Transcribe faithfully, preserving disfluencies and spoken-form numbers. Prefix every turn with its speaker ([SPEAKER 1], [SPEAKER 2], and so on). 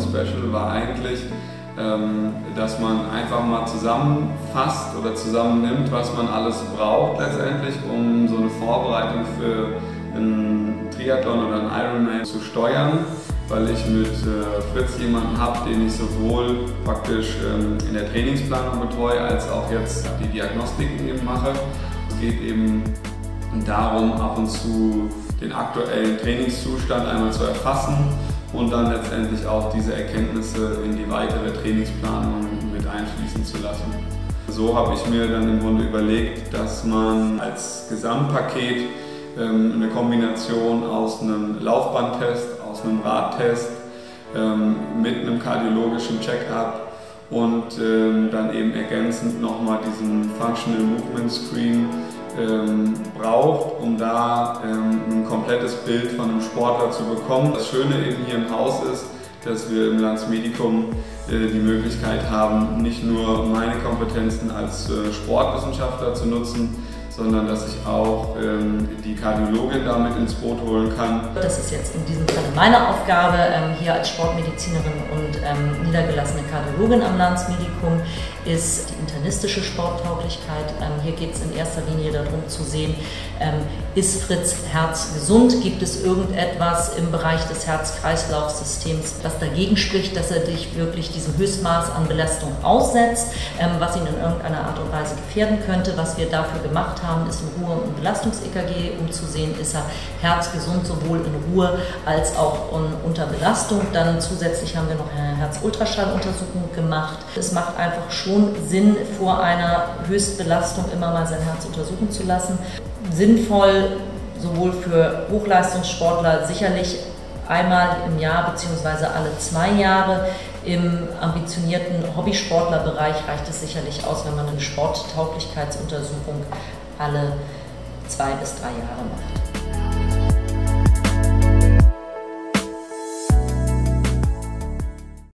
[SPEAKER 1] Special war eigentlich, ähm, dass man einfach mal zusammenfasst oder zusammennimmt, was man alles braucht letztendlich, um so eine Vorbereitung für einen Triathlon oder einen Ironman zu steuern, weil ich mit äh, Fritz jemanden habe, den ich sowohl praktisch ähm, in der Trainingsplanung betreue, als auch jetzt die Diagnostiken eben mache. Es geht eben darum, ab und zu den aktuellen Trainingszustand einmal zu erfassen und dann letztendlich auch diese Erkenntnisse in die weitere Trainingsplanung mit einfließen zu lassen. So habe ich mir dann im Grunde überlegt, dass man als Gesamtpaket ähm, eine Kombination aus einem Laufbahntest, aus einem Radtest, ähm, mit einem kardiologischen Check-up und ähm, dann eben ergänzend nochmal diesen Functional Movement Screen ähm, braucht, um da ähm, ein komplettes Bild von einem Sportler zu bekommen. Das Schöne eben hier im Haus ist, dass wir im Landsmedicum äh, die Möglichkeit haben, nicht nur meine Kompetenzen als äh, Sportwissenschaftler zu nutzen, sondern dass ich auch ähm, die Kardiologin damit ins Boot holen kann.
[SPEAKER 2] Das ist jetzt in diesem Fall meine Aufgabe, ähm, hier als Sportmedizinerin und ähm, niedergelassene Kardiologin am Landsmedicum, ist die internistische Sporttauglichkeit. Ähm, hier geht es in erster Linie darum zu sehen, ähm, ist Fritz Herz gesund? Gibt es irgendetwas im Bereich des Herz-Kreislauf-Systems, das dagegen spricht, dass er sich wirklich diesem Höchstmaß an Belastung aussetzt, ähm, was ihn in irgendeiner Art und Weise gefährden könnte? Was wir dafür gemacht haben, ist in Ruhe- und Belastungs-E K G, um zu sehen, ist er herzgesund, sowohl in Ruhe als auch unter Belastung. Dann zusätzlich haben wir noch eine Herz-Ultraschalluntersuchung gemacht. Es macht einfach schon Sinn, vor einer Höchstbelastung immer mal sein Herz untersuchen zu lassen. Sinnvoll, sowohl für Hochleistungssportler sicherlich einmal im Jahr bzw. alle zwei Jahre. Im ambitionierten Hobbysportlerbereich reicht es sicherlich aus, wenn man eine Sporttauglichkeitsuntersuchung alle zwei bis drei Jahre macht.